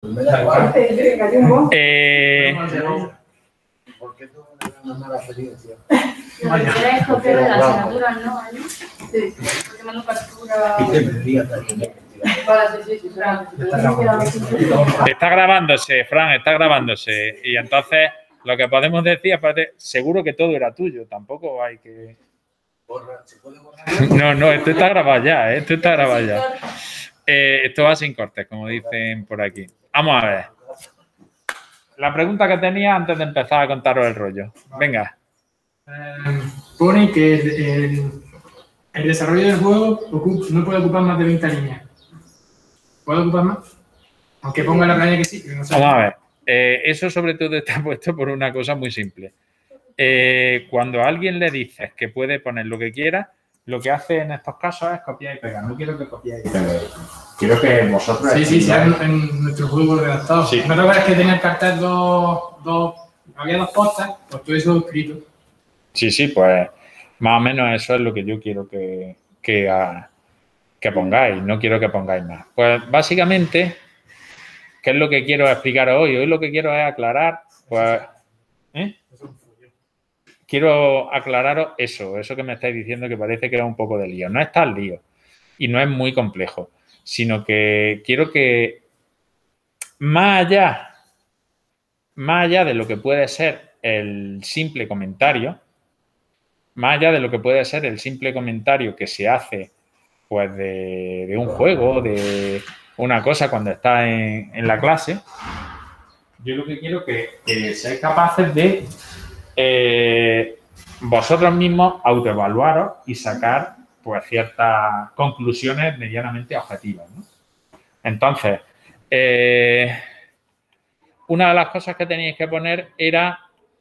¿Por qué no le dan una mala experiencia? Lo que quieres es copiar de las asignaturas, ¿no? Sí, porque mando captura. Está grabándose, Fran, está grabándose. Y entonces lo que podemos decir es, seguro que todo era tuyo, tampoco hay que... ¿Se puede borrar? No, esto está grabado ya, esto está grabado ya. Esto va sin cortes, como dicen por aquí. Vamos a ver. La pregunta que tenía antes de empezar a contaros el rollo. Venga. Pone que el desarrollo del juego no puede ocupar más de 20 líneas. ¿Puede ocupar más? Aunque ponga la playa que sí. Que no sé. Vamos a ver. Eso sobre todo está puesto por una cosa muy simple. Cuando a alguien le dices que puede poner lo que quiera, lo que hace en estos casos es copiar y pegar. No quiero que copiéis y peguéis. Quiero que vosotros... Sí, en nuestro juego redactado. Sí. ¿No te acuerdas que tenía el cartel había dos postas? Pues todo eso escrito. Sí, pues más o menos eso es lo que yo quiero que pongáis. No quiero que pongáis más. Pues básicamente, ¿qué es lo que quiero explicaros hoy? Hoy lo que quiero es aclarar, pues... Quiero aclararos eso que me estáis diciendo que parece que es un poco de lío. No es tan lío y no es muy complejo, sino que quiero que más allá de lo que puede ser el simple comentario, que se hace pues de un juego, de una cosa cuando está en la clase, yo lo que quiero es que seáis capaces de vosotros mismos autoevaluaros y sacar pues ciertas conclusiones medianamente objetivas, ¿no? Entonces, una de las cosas que teníais que poner era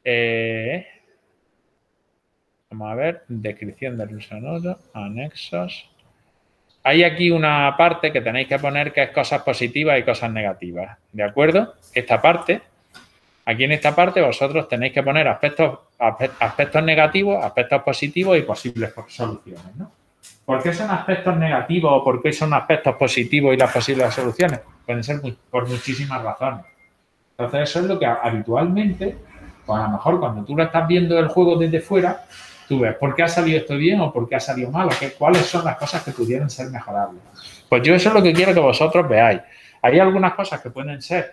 vamos a ver, descripción del uso nodo, anexos. Hay aquí una parte que tenéis que poner que es cosas positivas y cosas negativas, ¿de acuerdo? Aquí en esta parte vosotros tenéis que poner aspectos negativos, aspectos positivos y posibles soluciones, ¿no? ¿Por qué son aspectos negativos o por qué son aspectos positivos y las posibles soluciones? Pueden ser por muchísimas razones. Entonces, eso es lo que habitualmente, pues a lo mejor cuando tú lo estás viendo el juego desde fuera, tú ves por qué ha salido esto bien o por qué ha salido mal, o cuáles son las cosas que pudieran ser mejorables. Pues yo eso es lo que quiero que vosotros veáis. Hay algunas cosas que pueden ser...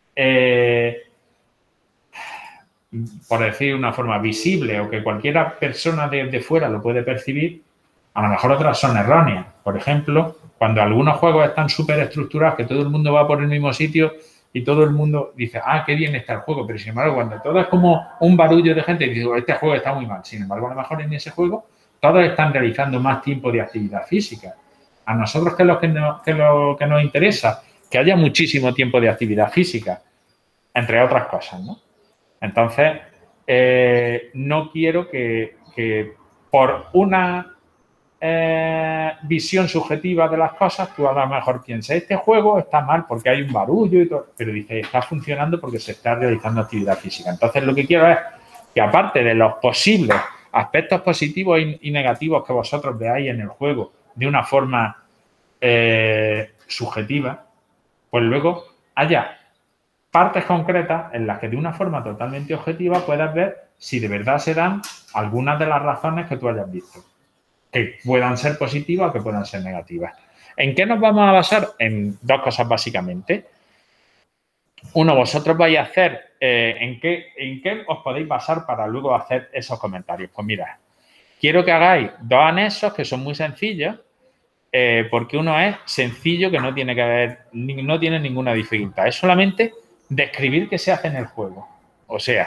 por decir de una forma visible o que cualquier persona de fuera lo puede percibir, a lo mejor otras son erróneas. Por ejemplo, cuando algunos juegos están súper estructurados, que todo el mundo va por el mismo sitio y todo el mundo dice, qué bien está el juego, pero sin embargo, cuando todo es como un barullo de gente y dice, este juego está muy mal. Sin embargo, a lo mejor en ese juego todos están realizando más tiempo de actividad física. A nosotros, ¿qué es lo que nos interesa? Que haya muchísimo tiempo de actividad física, entre otras cosas, ¿no? Entonces, no quiero que por una visión subjetiva de las cosas, tú a lo mejor pienses, este juego está mal porque hay un barullo y todo, pero dice, está funcionando porque se está realizando actividad física. Entonces, lo que quiero es que aparte de los posibles aspectos positivos y negativos que vosotros veáis en el juego de una forma subjetiva, pues luego haya partes concretas en las que de una forma totalmente objetiva puedas ver si de verdad se dan algunas de las razones que tú hayas visto, que puedan ser positivas o que puedan ser negativas. ¿En qué nos vamos a basar? En dos cosas básicamente. Uno, vosotros vais a hacer, ¿en qué os podéis basar para luego hacer esos comentarios? Pues mira, quiero que hagáis dos anexos que son muy sencillos, porque uno es sencillo, que no tiene ninguna dificultad, es solamente describir qué se hace en el juego. O sea,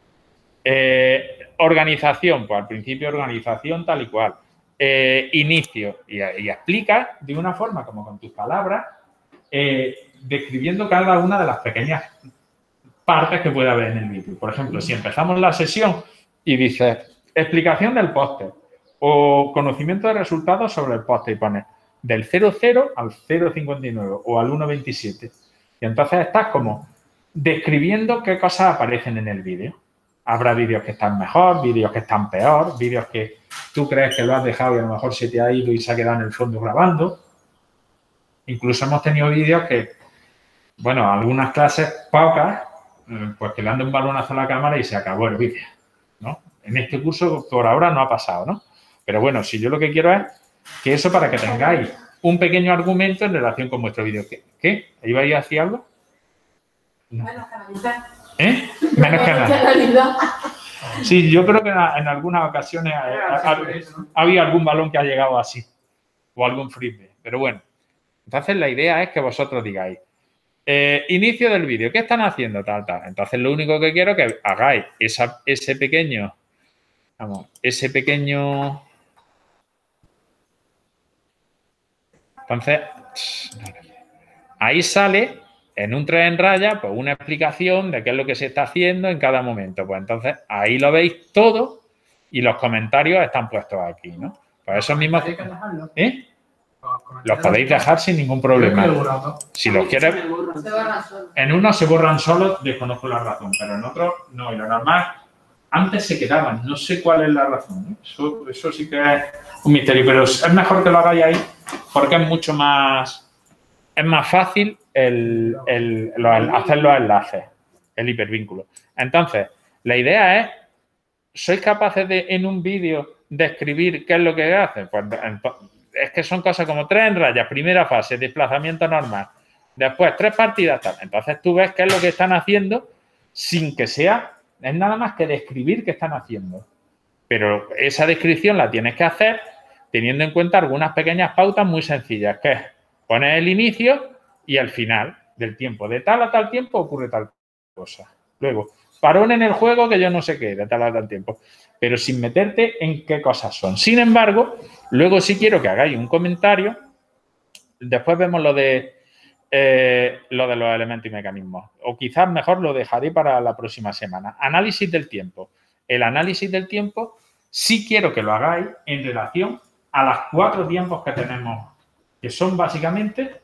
organización, pues al principio organización tal y cual. Inicio, y explica de una forma como con tus palabras, describiendo cada una de las pequeñas partes que puede haber en el vídeo. Por ejemplo, si empezamos la sesión y dices explicación del póster o conocimiento de resultados sobre el póster y pones del 00 al 0,59 o al 1,27. Y entonces estás como describiendo qué cosas aparecen en el vídeo. Habrá vídeos que están mejor, vídeos que están peor, vídeos que tú crees que lo has dejado y a lo mejor se te ha ido y se ha quedado en el fondo grabando. Incluso hemos tenido vídeos que bueno, algunas clases, pocas, pues que le ande un balonazo a la cámara y se acabó el vídeo, ¿no? En este curso por ahora no ha pasado, ¿no? Pero bueno, si yo lo que quiero es que eso para que tengáis un pequeño argumento en relación con vuestro vídeo. ¿Qué? ¿Iba a decir algo? No. Menos canalizar. ¿Eh? Menos canalizar. Sí, yo creo que en algunas ocasiones había algún balón que ha llegado así o algún frisbee, pero bueno. Entonces la idea es que vosotros digáis, inicio del vídeo, ¿qué están haciendo? Tal. Entonces lo único que quiero es que hagáis ese pequeño, entonces, ahí sale en un 3 en raya, pues una explicación de qué es lo que se está haciendo en cada momento. Pues entonces ahí lo veis todo y los comentarios están puestos aquí, ¿no? Pues esos mismos... ¿Eh? Los podéis dejar sin ningún problema. Si los quieres... En unos se borran solos, desconozco la razón, pero en otros no. Y lo normal, antes se quedaban. No sé cuál es la razón, ¿eh? Eso sí que es un misterio, pero es mejor que lo hagáis ahí porque es mucho más... Es más fácil hacer los enlaces, el hipervínculo. Entonces, la idea es, ¿sois capaces de, en un vídeo, describir qué es lo que hacen? Pues es que son cosas como 3 en rayas, primera fase, desplazamiento normal, después 3 partidas, tal. Entonces tú ves qué es lo que están haciendo sin que sea, es nada más que describir qué están haciendo. Pero esa descripción la tienes que hacer teniendo en cuenta algunas pequeñas pautas muy sencillas, que es poner el inicio y el final del tiempo. De tal a tal tiempo ocurre tal cosa. Luego, parón en el juego que yo no sé qué, de tal a tal tiempo. Pero sin meterte en qué cosas son. Sin embargo, luego sí quiero que hagáis un comentario. Después vemos lo de los elementos y mecanismos. O quizás mejor lo dejaré para la próxima semana. Análisis del tiempo. El análisis del tiempo sí quiero que lo hagáis en relación a los 4 tiempos que tenemos, que son básicamente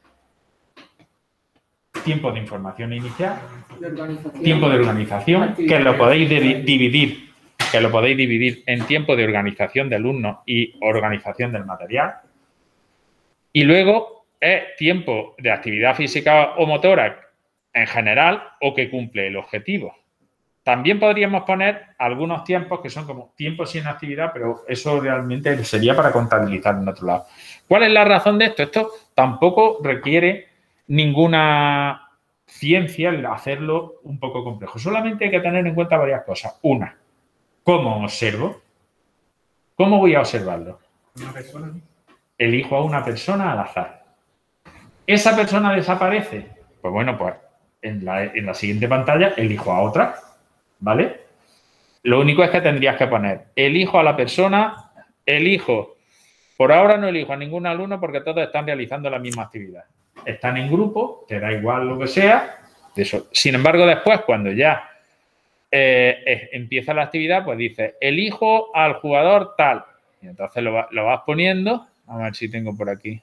tiempo de información inicial, tiempo de organización, que lo podéis dividir en tiempo de organización de alumnos y organización del material. Y luego es tiempo de actividad física o motora en general o que cumple el objetivo. También podríamos poner algunos tiempos que son como tiempos sin actividad, pero eso realmente sería para contabilizar en otro lado. ¿Cuál es la razón de esto? Esto tampoco requiere ninguna ciencia el hacerlo un poco complejo. Solamente hay que tener en cuenta varias cosas. Una, ¿cómo observo? ¿Cómo voy a observarlo? Una persona. Elijo a una persona al azar. ¿Esa persona desaparece? Pues bueno, pues en la siguiente pantalla elijo a otra. ¿Vale? Lo único es que tendrías que poner, elijo a la persona, por ahora no elijo a ningún alumno porque todos están realizando la misma actividad. Están en grupo, te da igual lo que sea. Eso. Sin embargo, después, cuando ya empieza la actividad, pues dices, elijo al jugador tal. Y entonces lo vas poniendo. A ver si tengo por aquí.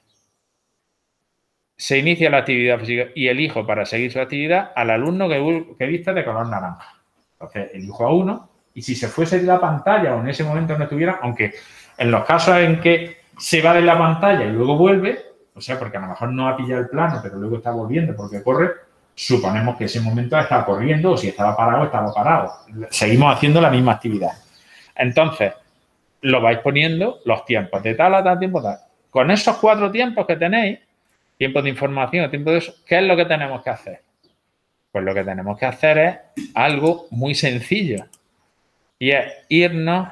Se inicia la actividad física y elijo para seguir su actividad al alumno que viste de color naranja. Entonces, elijo a uno y si se fuese de la pantalla o en ese momento no estuviera, aunque en los casos en que se va de la pantalla y luego vuelve, o sea, porque a lo mejor no ha pillado el plano, pero luego está volviendo porque corre, suponemos que ese momento estaba corriendo o si estaba parado. Seguimos haciendo la misma actividad. Entonces, lo vais poniendo los tiempos, de tal a tal tiempo, tal. Con esos 4 tiempos que tenéis, tiempo de información, tiempo de eso, ¿qué es lo que tenemos que hacer? Pues lo que tenemos que hacer es algo muy sencillo. Y es irnos...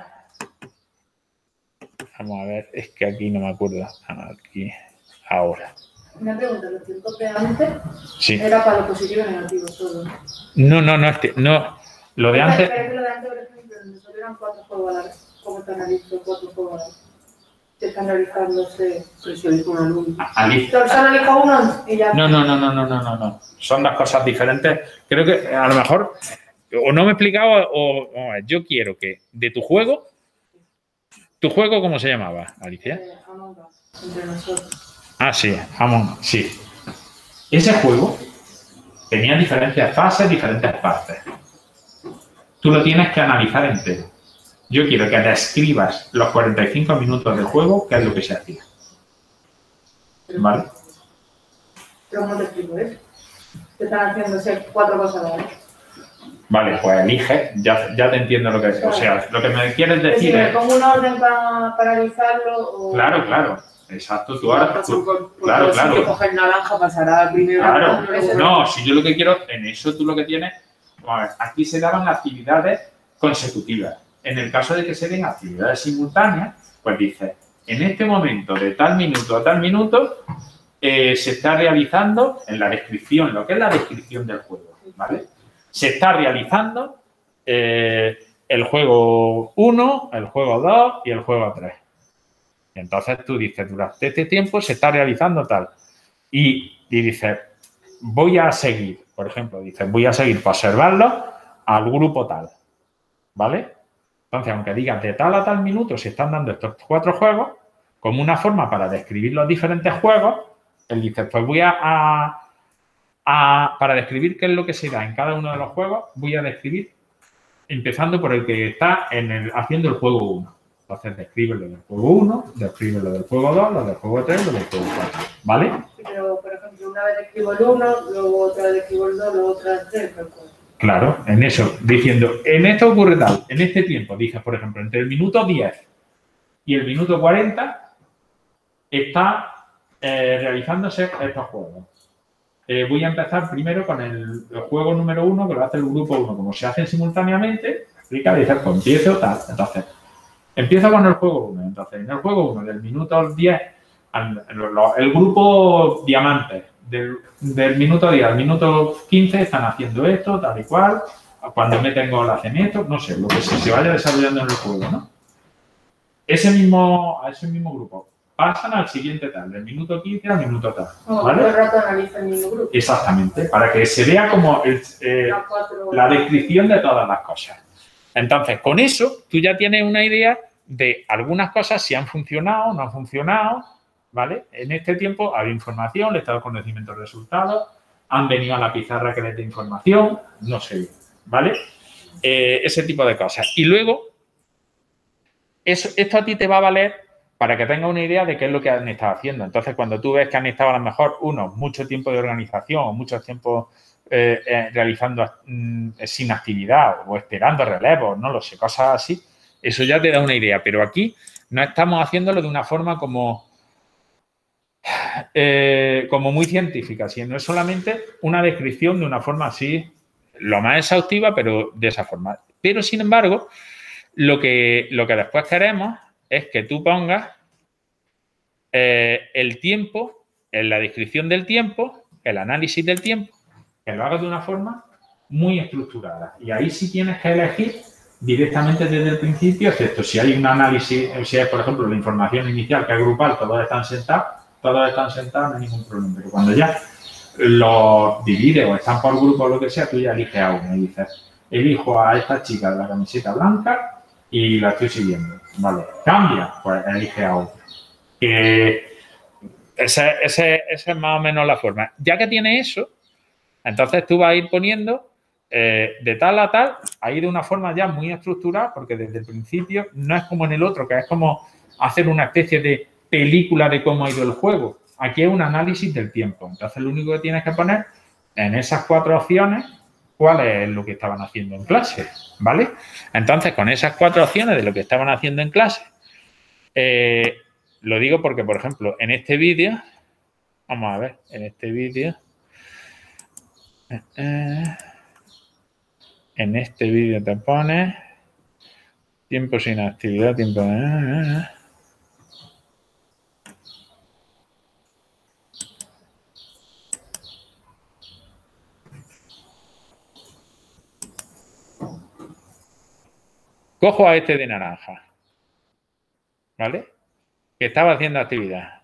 Vamos a ver, es que aquí no me acuerdo. Aquí, ahora. Una pregunta, ¿los tiempos de antes sí. Era para lo positivo y negativo solo? No. Lo de antes... Pero lo de antes, por ejemplo, donde solo eran 4 juegos a la vez. ¿Cómo están analizando 4 juegos a la vez? Se están realizándose... Pues si elijo un alumno. Solo elijo uno y ya... No. Son 2 cosas diferentes. Creo que a lo mejor o no me he explicado o yo quiero que de tu juego... ¿Tu juego cómo se llamaba, Alicia? Among Us, entre nosotros. Ah, sí, Among Us, sí. Ese juego tenía diferentes fases, diferentes partes. Tú lo tienes que analizar entero. Yo quiero que describas los 45 minutos del juego, qué es lo que se hacía. ¿Vale? ¿Pero cómo te explico eso? Te están haciendo 4 cosas, ¿vale? Vale, pues elige, ya te entiendo lo que es. O sea, lo que me quieres decir si me es... pongo un orden para paralizarlo o... Claro. Exacto, tú ahora... Claro. Si yo coger naranja pasará primero... Claro. No, si yo lo que quiero... En eso tú lo que tienes... Vamos a ver, aquí se daban actividades consecutivas. En el caso de que se den actividades simultáneas, pues dices, en este momento, de tal minuto a tal minuto, se está realizando en la descripción, lo que es la descripción del juego, ¿vale? Se está realizando el juego 1, el juego 2 y el juego 3. Y entonces tú dices, durante este tiempo se está realizando tal. Y dices, voy a seguir, por ejemplo, dices, voy a seguir para observarlo al grupo tal, ¿vale? Entonces, aunque digas de tal a tal minuto se están dando estos 4 juegos, como una forma para describir los diferentes juegos, él dice, pues voy para describir qué es lo que se da en cada uno de los juegos, voy a describir empezando por el que está haciendo el juego 1. Entonces, describe lo del juego 1, describe lo del juego 2, lo del juego 3, lo del juego 4. ¿Vale? Pero, por ejemplo, una vez describo el 1, luego otra vez describo el 2, luego otra vez el 3, Claro, en eso, diciendo, en esto ocurre tal, en este tiempo, dices, por ejemplo, entre el minuto 10 y el minuto 40 está realizándose estos juegos. Voy a empezar primero con el juego número 1, que lo hace el grupo 1. Como se hacen simultáneamente, explica, dices, pues empiezo tal. Entonces, empiezo con el juego 1. Entonces, en el juego 1, del minuto 10, el grupo diamante, del minuto 10 al minuto 15 están haciendo esto, tal y cual. Cuando meten gol hacen esto, no sé, lo que se vaya desarrollando en el juego, ¿no? A ese mismo grupo pasan al siguiente tal, del minuto 15 al minuto tal. ¿Vale? Todo el rato analiza el mismo grupo. Exactamente, para que se vea como la descripción de todas las cosas. Entonces, con eso, tú ya tienes una idea de algunas cosas, si han funcionado, no han funcionado, ¿vale? En este tiempo hay información, le he dado conocimiento de resultados, han venido a la pizarra que les dé información, no sé, ¿vale? Ese tipo de cosas. Y luego, esto a ti te va a valer para que tengas una idea de qué es lo que han estado haciendo. Entonces, cuando tú ves que han estado a lo mejor mucho tiempo de organización o mucho tiempo realizando sin actividad o esperando relevos, no lo sé, cosas así, eso ya te da una idea. Pero aquí no estamos haciéndolo de una forma como muy científica, sino es solamente una descripción de una forma así, lo más exhaustiva, pero de esa forma. Pero, sin embargo, lo que después queremos es que tú pongas el tiempo, en la descripción del tiempo, el análisis del tiempo, que lo hagas de una forma muy estructurada. Y ahí sí tienes que elegir directamente desde el principio, excepto si hay un análisis, si hay, por ejemplo, la información inicial que es grupal, todos están sentados, no hay ningún problema. Pero cuando ya los divides o están por grupo o lo que sea, tú ya eliges a uno y dices, elijo a esta chica de la camiseta blanca y la estoy siguiendo. Vale, cambia, pues elige a otro. Esa es más o menos la forma. Ya que tiene eso, entonces tú vas a ir poniendo de tal a tal, ahí de una forma ya muy estructurada, porque desde el principio no es como en el otro, que es como hacer una especie de película de cómo ha ido el juego. Aquí es un análisis del tiempo. Entonces, lo único que tienes que poner en esas 4 opciones, cuál es lo que estaban haciendo en clase, ¿vale? Entonces, con esas 4 opciones de lo que estaban haciendo en clase, lo digo porque, por ejemplo, en este vídeo, vamos a ver, en este vídeo, te pone tiempo sin actividad, tiempo... Cojo a este de naranja, ¿vale? Que estaba haciendo actividad.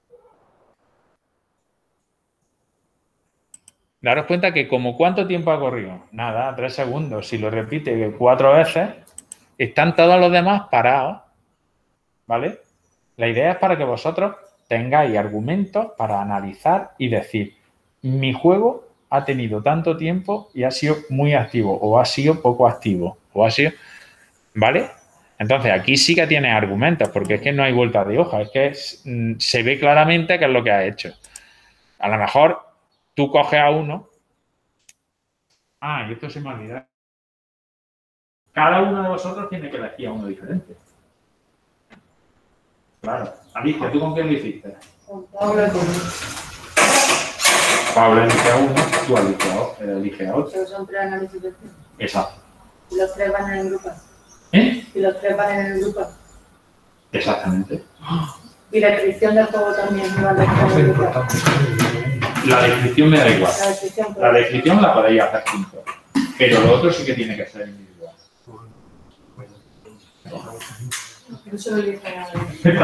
Daros cuenta que como ¿cuánto tiempo ha corrido? Nada, 3 segundos. Si lo repite 4 veces, están todos los demás parados, ¿vale? La idea es para que vosotros tengáis argumentos para analizar y decir, mi juego ha tenido tanto tiempo y ha sido muy activo, o ha sido poco activo, o ha sido... ¿Vale? Entonces, aquí sí que tienes argumentos, porque es que no hay vuelta de hoja, es que se ve claramente qué es lo que has hecho. A lo mejor tú coges a uno Ah, y esto se me ha olvidado. Cada uno de vosotros tiene que elegir a uno diferente. Claro. Alicia, ¿tú con quién lo hiciste? Con Paula y conmigo. Paula elige a uno, tú elige a otro. Pero son 3 análisis de tiempo. Exacto. Y los 3 van en el grupo. ¿Eh? Y los 3 van en el grupo. Exactamente. Y la descripción del juego también va a dejar en el grupo. La descripción me da igual. La descripción. La descripción la podéis hacer juntos. Pero lo otro sí que tiene que ser individual. Eso lo dije a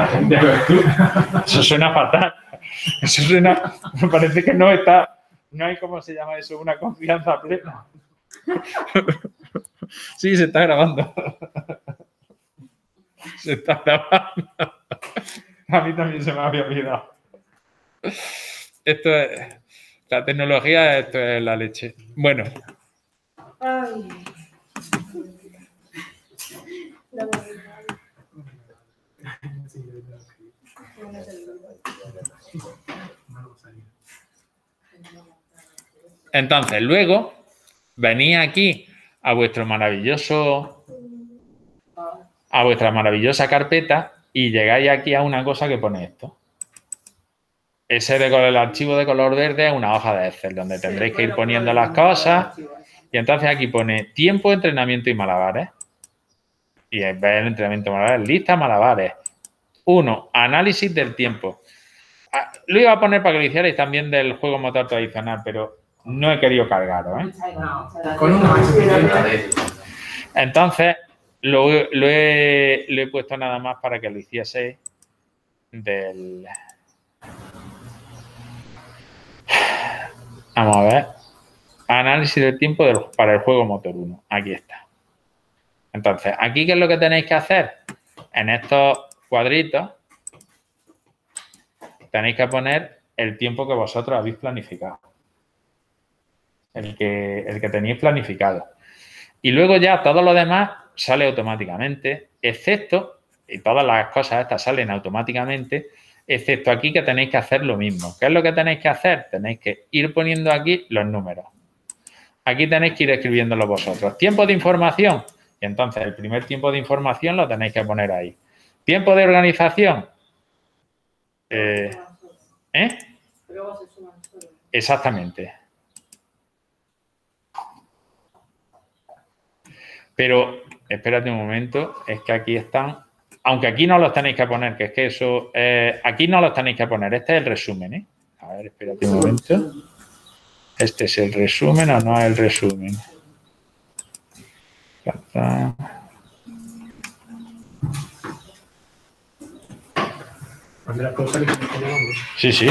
Eso suena fatal. Eso suena. Me parece que no está. No hay, ¿cómo se llama eso? Una confianza plena. Sí, se está grabando. Se está grabando. A mí también se me había olvidado. Esto es. La tecnología, esto es la leche. Bueno. Ay. Entonces, luego venís aquí a vuestra maravillosa carpeta y llegáis aquí a una cosa que pone esto. El archivo de color verde es una hoja de Excel donde tendréis que ir poniendo las cosas. Y entonces aquí pone tiempo, entrenamiento y malabares. Y en vez del entrenamiento malabares, lista malabares. 1. Análisis del tiempo. Lo iba a poner para que lo hicierais también del juego motor tradicional, pero no he querido cargaros, ¿eh? Con uno más. Entonces, lo he puesto nada más para que lo hicieseis del... Vamos a ver. Análisis del tiempo para el juego motor 1. Aquí está. Entonces, aquí, ¿qué es lo que tenéis que hacer? En estos cuadritos tenéis que poner el tiempo que vosotros habéis planificado. El que tenéis planificado. Y luego ya todo lo demás sale automáticamente, excepto, y todas las cosas estas salen automáticamente, excepto aquí que tenéis que hacer lo mismo. ¿Qué es lo que tenéis que hacer? Tenéis que ir poniendo aquí los números. Aquí tenéis que ir escribiéndolo vosotros. Tiempo de información. Y entonces el primer tiempo de información lo tenéis que poner ahí. Tiempo de organización. Exactamente. Pero, espérate un momento, es que aquí están, aunque aquí no los tenéis que poner, que es que eso, aquí no los tenéis que poner, este es el resumen, ¿eh? A ver, espérate un momento. ¿Este es el resumen o no es el resumen? Sí, sí.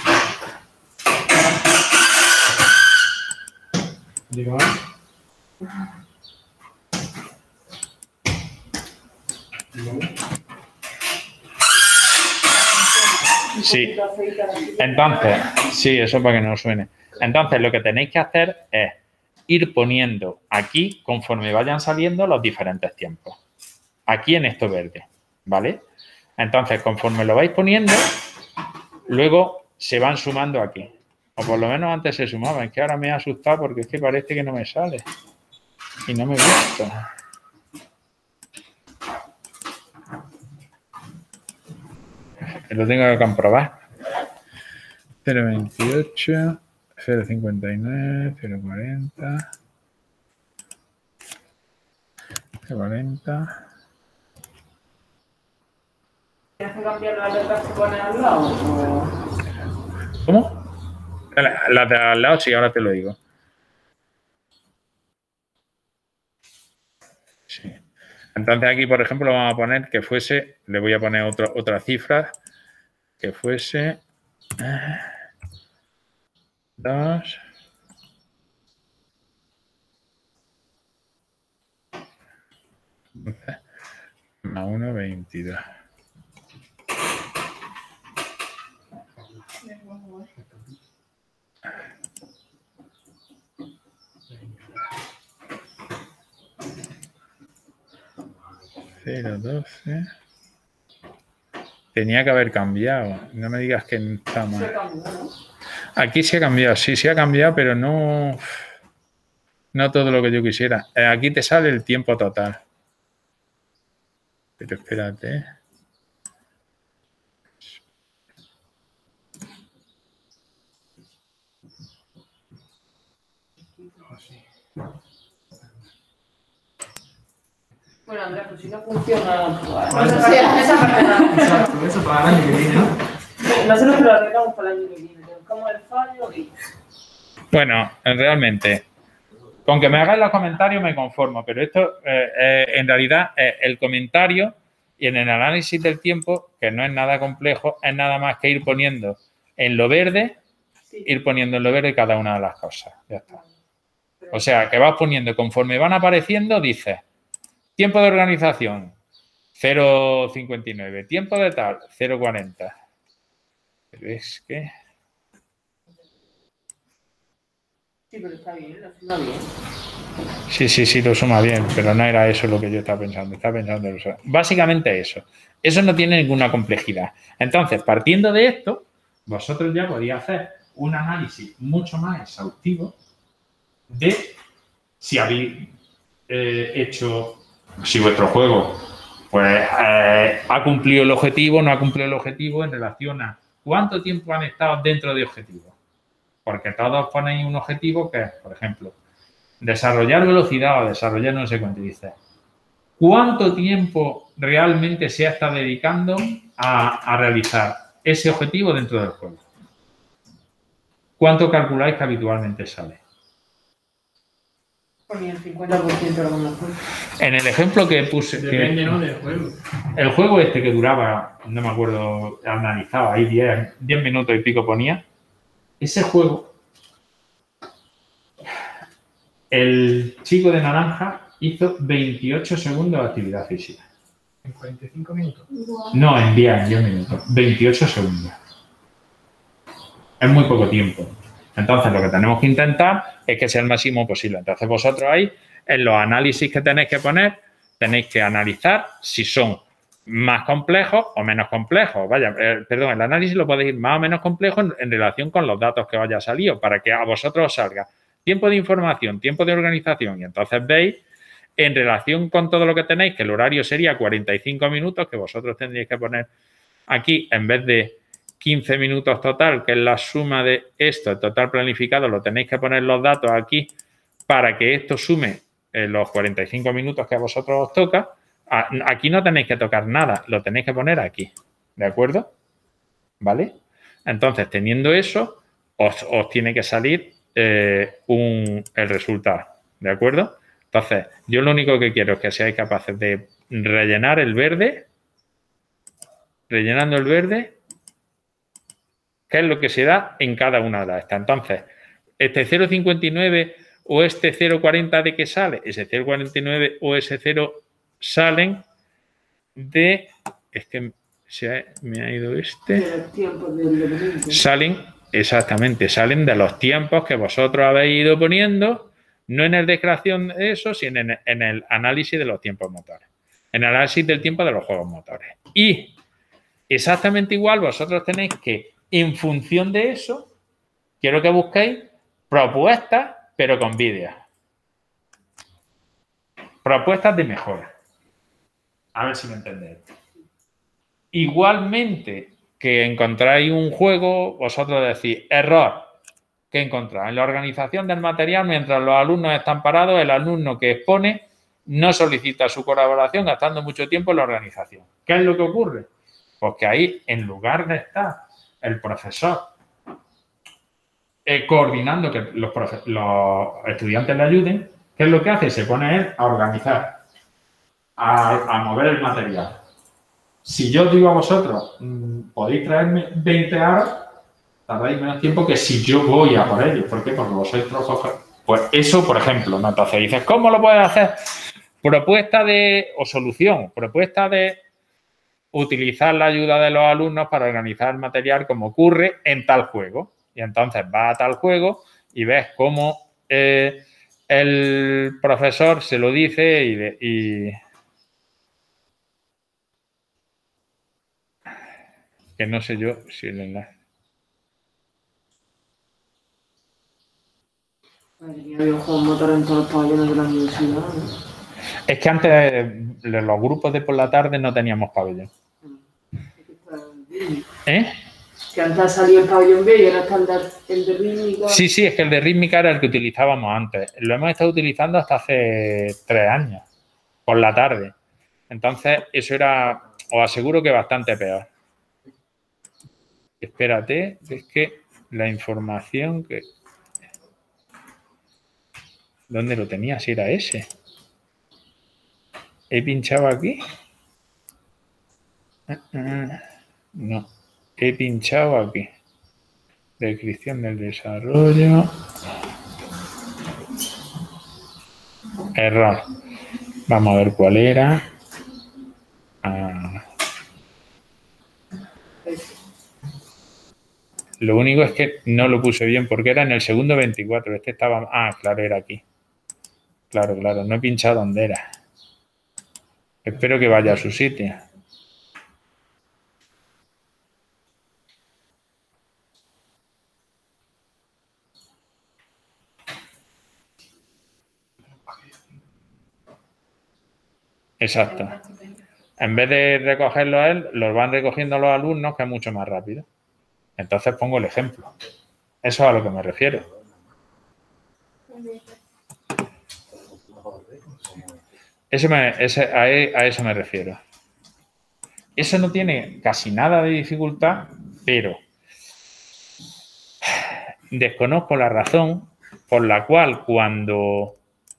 Digo, sí. Entonces, sí, eso para que no suene. Entonces, lo que tenéis que hacer es ir poniendo aquí, conforme vayan saliendo, los diferentes tiempos. Aquí en esto verde, ¿vale? Entonces, conforme lo vais poniendo, luego se van sumando aquí. O por lo menos antes se sumaban. Es que ahora me he asustado porque es que parece que no me sale. Y no me gusta. Lo tengo que comprobar. 0,28, 0,59, 0,40, 0,40. ¿Tienes que cambiar las letras que pone al lado? ¿Cómo? Las de al lado, sí, ahora te lo digo. Sí. Entonces aquí, por ejemplo, vamos a poner que fuese, le voy a poner otra cifra, que fuese 2. Más 1, 22. Cero, 12. Tenía que haber cambiado. No me digas que no está mal. Aquí sí ha cambiado, sí, sí ha cambiado, pero no. No todo lo que yo quisiera. Aquí te sale el tiempo total. Pero espérate. Bueno, Andrés, pues si no funciona, pues, Vale. no sé, esa parte no. Exacto, eso para el año que viene, ¿no? Nosotros lo arreglamos para el año que viene. Buscamos el fallo y... Bueno, realmente, con que me hagáis los comentarios me conformo, pero esto en realidad el comentario y en el análisis del tiempo, que no es nada complejo, es nada más que ir poniendo en lo verde, ir poniendo en lo verde cada una de las cosas. Ya está. O sea, que vas poniendo, conforme van apareciendo, dices, tiempo de organización, 0,59, tiempo de tal, 0,40. Pero es que... Sí, pero está bien, lo suma bien. Sí, lo suma bien, pero no era eso lo que yo estaba pensando. Estaba pensando en eso. Básicamente eso. Eso no tiene ninguna complejidad. Entonces, partiendo de esto, vosotros ya podéis hacer un análisis mucho más exhaustivo de si habéis hecho, si vuestro juego pues ha cumplido el objetivo, no ha cumplido el objetivo en relación a cuánto tiempo han estado dentro de objetivo. Porque todos ponéis un objetivo que es, por ejemplo, desarrollar velocidad o desarrollar no sé cuánto. Dice, ¿cuánto tiempo realmente se ha estado dedicando a realizar ese objetivo dentro del juego? ¿Cuánto calculáis que habitualmente sale? Ponía el 50% a lo mejor. En el ejemplo que puse... Depende, ¿no? Del juego. El juego este que duraba, no me acuerdo, analizaba ahí 10 minutos y pico ponía. Ese juego, el chico de naranja hizo 28 segundos de actividad física. ¿En 45 minutos? No, en 10 minutos. 28 segundos. Es muy poco tiempo. Entonces, lo que tenemos que intentar es que sea el máximo posible. Entonces, vosotros ahí, en los análisis que tenéis que poner, tenéis que analizar si son más complejos o menos complejos. Vaya, perdón, el análisis lo podéis ir más o menos complejo en relación con los datos que os haya salido, para que a vosotros os salga tiempo de información, tiempo de organización, y entonces veis en relación con todo lo que tenéis, que el horario sería 45 minutos, que vosotros tendríais que poner aquí, en vez de 15 minutos total, que es la suma de esto, el total planificado, lo tenéis que poner los datos aquí para que esto sume los 45 minutos que a vosotros os toca. Aquí no tenéis que tocar nada, lo tenéis que poner aquí, ¿de acuerdo? ¿Vale? Entonces, teniendo eso, os tiene que salir el resultado, ¿de acuerdo? Entonces, yo lo único que quiero es que seáis capaces de rellenar el verde, rellenando el verde, que es lo que se da en cada una de estas. Entonces, este 0,59 o este 0,40 de que sale, ese 0,49 o ese 0 salen de... Es que me ha ido este. Salen, exactamente, salen de los tiempos que vosotros habéis ido poniendo, no en el de creación de eso, sino en el análisis de los tiempos motores. En el análisis del tiempo de los juegos motores. Y exactamente igual vosotros tenéis que, en función de eso, quiero que busquéis propuestas, pero con vídeos. Propuestas de mejora. A ver si me entendéis. Igualmente que encontráis un juego, vosotros decís, error. ¿Qué encontráis? En la organización del material, mientras los alumnos están parados, el alumno que expone no solicita su colaboración gastando mucho tiempo en la organización. ¿Qué es lo que ocurre? Pues que ahí, en lugar de estar el profesor coordinando que los estudiantes le ayuden, ¿qué es lo que hace? Se pone él a organizar, a mover el material. Si yo digo a vosotros, podéis traerme 20 horas, tardáis menos tiempo que si yo voy a por ellos. ¿Por qué? Porque vos sois profesores. Pues eso, por ejemplo, ¿no? Entonces dices, ¿cómo lo puedes hacer? Propuesta o solución, propuesta de utilizar la ayuda de los alumnos para organizar el material como ocurre en tal juego. Y entonces vas a tal juego y ves cómo el profesor se lo dice y que no sé yo si el enlace. Había juegos motores en todos los pabellones de la universidad, ¿no? Es que antes los grupos de por la tarde no teníamos pabellón. ¿Eh? Que antes salió el pabellón B y ahora está el de rítmica. Sí, es que el de rítmica era el que utilizábamos antes. Lo hemos estado utilizando hasta hace 3 años, por la tarde. Entonces, eso era, os aseguro que bastante peor. Espérate, es que la información que... ¿Dónde lo tenía? Si era ese. ¿He pinchado aquí? No. He pinchado aquí. Descripción del desarrollo. Error. Vamos a ver cuál era. Lo único es que no lo puse bien porque era en el segundo 24. Este estaba... claro, era aquí. Claro. No he pinchado dónde era. Espero que vaya a su sitio. Exacto. En vez de recogerlo a él, los van recogiendo los alumnos, que es mucho más rápido. Entonces pongo el ejemplo. Eso es a lo que me refiero. A eso me refiero. Eso no tiene casi nada de dificultad, pero desconozco la razón por la cual cuando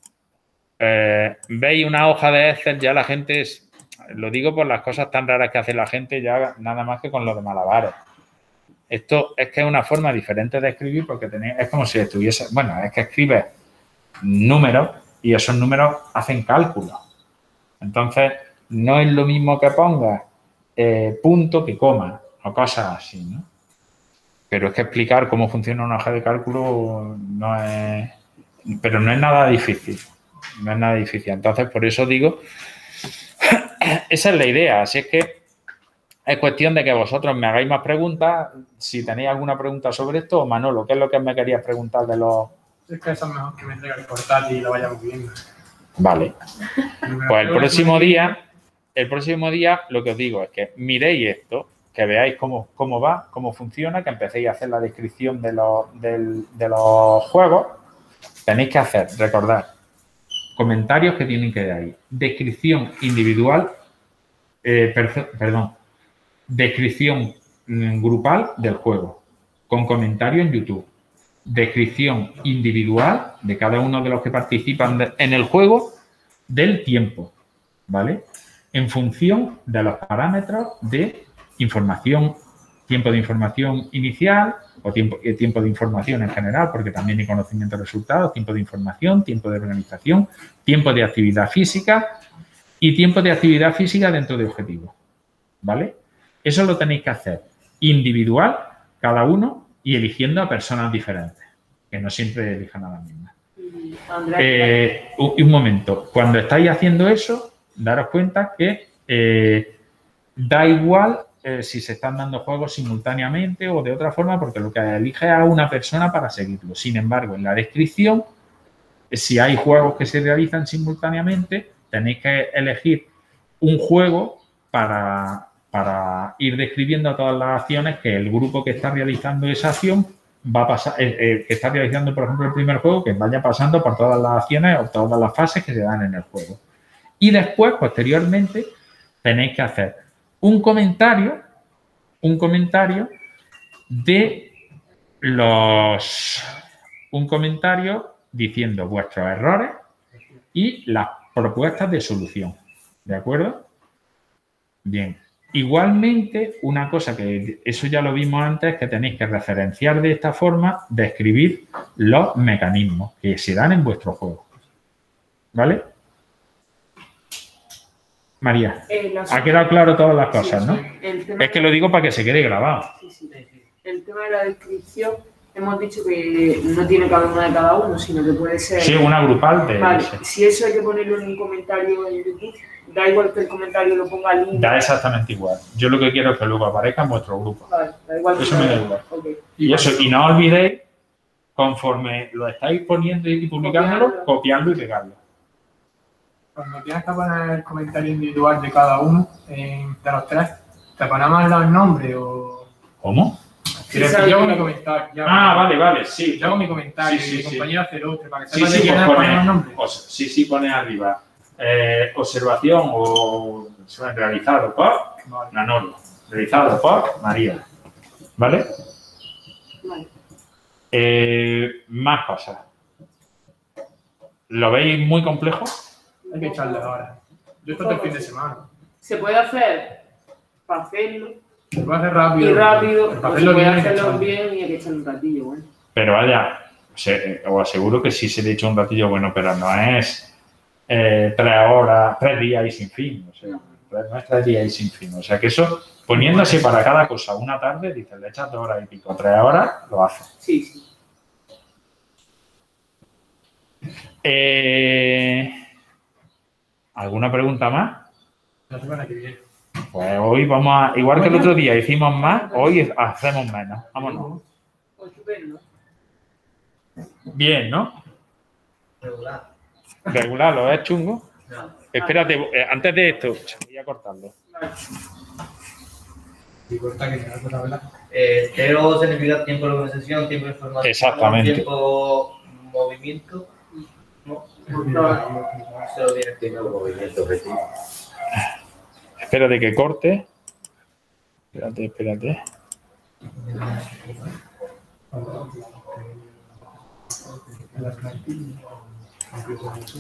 veis una hoja de Excel ya la gente, lo digo por las cosas tan raras que hace la gente ya nada más que con lo de malabares. Esto es que es una forma diferente de escribir porque es como si estuviese, bueno, es que escribes números y esos números hacen cálculos. Entonces, no es lo mismo que pongas punto que coma o cosas así, ¿no? Pero es que explicar cómo funciona una hoja de cálculo no es nada difícil. No es nada difícil. Entonces, por eso digo, esa es la idea. Así es que es cuestión de que vosotros me hagáis más preguntas. Si tenéis alguna pregunta sobre esto, o Manolo, ¿qué es lo que me querías preguntar de los...? Es que eso es mejor que me entregue el portátil y lo vayamos viendo. Vale. Pues el próximo día lo que os digo es que miréis esto, que veáis cómo va, cómo funciona, que empecéis a hacer la descripción de los juegos. Tenéis que hacer, recordad, comentarios que tienen que ir ahí. Descripción individual, descripción grupal del juego, con comentario en YouTube. Descripción individual de cada uno de los que participan en el juego del tiempo, ¿vale? En función de los parámetros de información, tiempo de información inicial o tiempo de información en general, porque también hay conocimiento de resultados, tiempo de información, tiempo de organización, tiempo de actividad física y tiempo de actividad física dentro de objetivos, ¿vale? Eso lo tenéis que hacer individual, cada uno, y eligiendo a personas diferentes, que no siempre elijan a las mismas. Un momento, cuando estáis haciendo eso, daros cuenta que da igual si se están dando juegos simultáneamente o de otra forma, porque lo que elige es a una persona para seguirlo. Sin embargo, en la descripción, si hay juegos que se realizan simultáneamente, tenéis que elegir un juego para ir describiendo todas las acciones que el grupo que está realizando esa acción va a pasar, que está realizando, por ejemplo, el primer juego, que vaya pasando por todas las acciones o todas las fases que se dan en el juego. Y después, posteriormente, tenéis que hacer un comentario diciendo vuestros errores y las propuestas de solución. ¿De acuerdo? Bien. Igualmente, una cosa que eso ya lo vimos antes, que tenéis que referenciar de esta forma, describir los mecanismos que se dan en vuestro juego. ¿Vale? María, ha quedado claro todas las cosas, ¿no? Es que lo digo para que se quede grabado. Sí. El tema de la descripción, hemos dicho que no tiene que haber una de cada uno, sino que puede ser... Sí, una grupal de... Vale, si eso hay que ponerlo en un comentario en YouTube, da igual que el comentario lo ponga al Da exactamente igual. Yo lo que quiero es que luego aparezca en vuestro grupo. Vale, da igual. Eso me da igual. Okay. Y no olvidéis conforme lo estáis poniendo y publicándolo, copiarlo y pegarlo. Cuando tienes que poner el comentario individual de cada uno, de los tres, ¿te ponemos los nombres o...? ¿Cómo? Yo hago mi comentario. Vale, sí. Yo hago mi comentario Sí, y mi compañero hace el otro, para que Sí, sepa de quién pues poner los nombres. sí, pone arriba. Observación o realizado por Manolo. Realizado por María. ¿Vale? Vale. Más cosas. ¿Lo veis muy complejo? Hay que echarle ahora. Yo esto es el fin de semana. Se puede hacer para hacerlo. Se puede hacer rápido. Y rápido, para o se hacerlo puede bien, hacerlo bien y hay que echarle un ratillo, bueno. Pero vaya, os aseguro que sí se le echa un ratillo bueno, pero no es 3 horas, 3 días y sin fin. O sea, no es 3 días y sin fin. O sea, que eso, poniéndose para cada cosa una tarde, dices, le echas 2 horas y pico, 3 horas, lo haces. Sí. ¿Alguna pregunta más? La semana que viene. Pues hoy vamos a, igual que el otro día hicimos más, hoy hacemos menos. Vámonos. Estupendo. Bien, ¿no? Regular. Regular, ¿lo ves chungo? No. Espérate, antes de esto, voy a cortarlo. Vale. Y corta que me da otra vela. Teo significa tiempo de organización, tiempo de información, Exactamente. tiempo movimiento. No, se lo tiene Tiene un movimiento objetivo. Espérate que corte. Espérate. Las plantillas.